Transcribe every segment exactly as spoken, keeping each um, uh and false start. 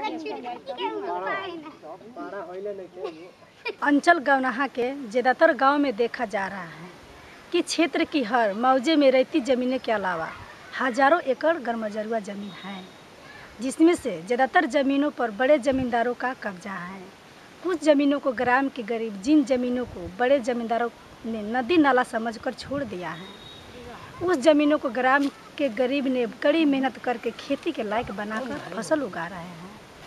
अंचल गौनाहा के ज़्यादातर गांव में देखा जा रहा है कि क्षेत्र की हर मौजे में रहती ज़मीनों के अलावा हजारों एकड़ गरमजरुआ ज़मीन है, जिसमें से ज़्यादातर ज़मीनों पर बड़े ज़मींदारों का कब्जा है। कुछ ज़मीनों को ग्राम के गरीब जिन ज़मीनों को बड़े ज़मींदारों ने नदी नाला समझकर छोड़ दिया है, उस ज़मीनों को ग्राम के गरीब ने कड़ी मेहनत करके खेती के लायक बनाकर फसल उगा रहे हैं।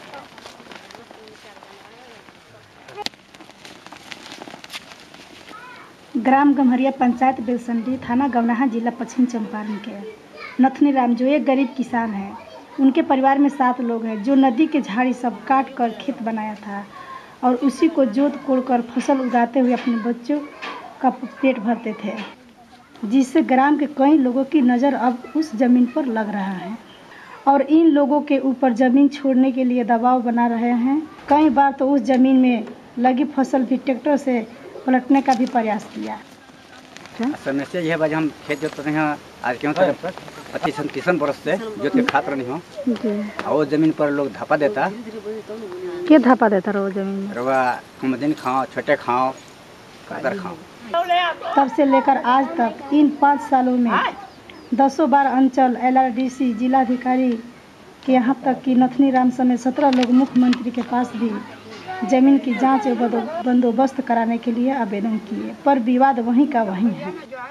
ग्राम गम्हरिया पंचायत बेलसंडी थाना गौनाहा जिला पश्चिम चंपारण के नथनी राम जो एक गरीब किसान है, उनके परिवार में सात लोग हैं जो नदी के झाड़ी सब काट कर खेत बनाया था और उसी को जोत कोड़ कर फसल उगाते हुए अपने बच्चों का पेट भरते थे, जिससे ग्राम के कई लोगों की नज़र अब उस ज़मीन पर लग रहा है और इन लोगों के ऊपर ज़मीन छोड़ने के लिए दबाव बना रहे हैं। कई बार तो उस ज़मीन में लगी फसल भी ट्रैक्टर से पलटने का भी प्रयास किया। समस्या यह है, हम खेत जोत रहे हैं आज क्यों तरफ पर पच्चीस तीस बरस से जोत के खात रही हूँ और वो जमीन पर लोग धापा देता क्या धापा देता रहो जमीन रवा हम दिन खाओ छोटे खाओ कादर खाओ। तब से लेकर आज तक इन पाँच सालों में दसों बार अंचल एल आर डी सी जिलाधिकारी के यहाँ तक कि नथनी राम समेत सत्रह लोग मुख्यमंत्री के पास भी जमीन की जांच एवं बंदोबस्त कराने के लिए आवेदन किए, पर विवाद वहीं का वहीं है।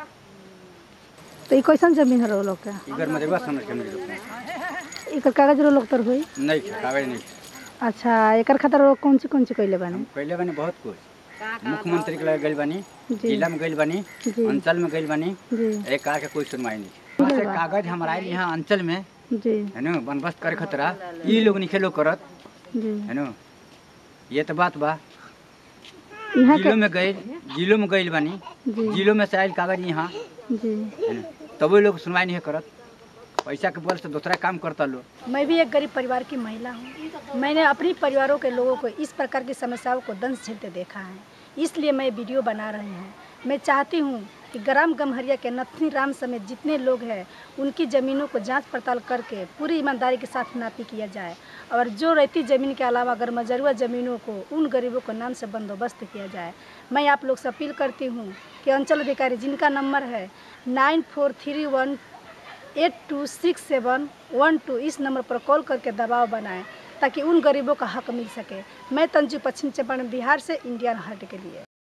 तो ये कैसन जमीन है लोग का? इधर मजबूत समझ के मिल इकर कागज रो लोग तर होई नहीं कागज नहीं। अच्छा, एकर खातिर लोग कौन सी कौन सी कइले बानी? कइले बानी बहुत कुछ, मुख्यमंत्री के लगे गइल बानी, जिला में गइल बानी, अंचल में गइल बानी, एक कार के कोई सुनवाई नहीं। से कागज हमारा यहाँ अंचल में जी है ना बंदोबस्त करे खतरा ई लोग नहीं खेलो करत जी है ना, ये तो बात बा। जिलों में गए जिलों में गइल बानी, जिलों में से आयल कागज यहाँ जी है ना, तब लोग सुनवाई नहीं करत, पैसा के बल से दूसरा काम करता लोग। मैं भी एक गरीब परिवार की महिला हूँ। मैंने अपनी परिवारों के लोगों को इस प्रकार की समस्याओं को दंश झेलते देखा है, इसलिए मैं वीडियो बना रही हूँ। मैं चाहती हूँ कि ग्राम गम्हरिया के नथनी राम समेत जितने लोग हैं उनकी ज़मीनों को जांच पड़ताल करके पूरी ईमानदारी के साथ नापी किया जाए और जो रहती ज़मीन के अलावा गरमजरुआ ज़मीनों को उन गरीबों को नाम से बंदोबस्त किया जाए। मैं आप लोग से अपील करती हूँ कि अंचल अधिकारी जिनका नंबर है nine four three one eight two six seven one two, इस नंबर पर कॉल करके दबाव बनाएं ताकि उन गरीबों का हक मिल सके। मैं तंजू पश्चिम चंपारण बिहार से इंडियन हार्ट के लिए।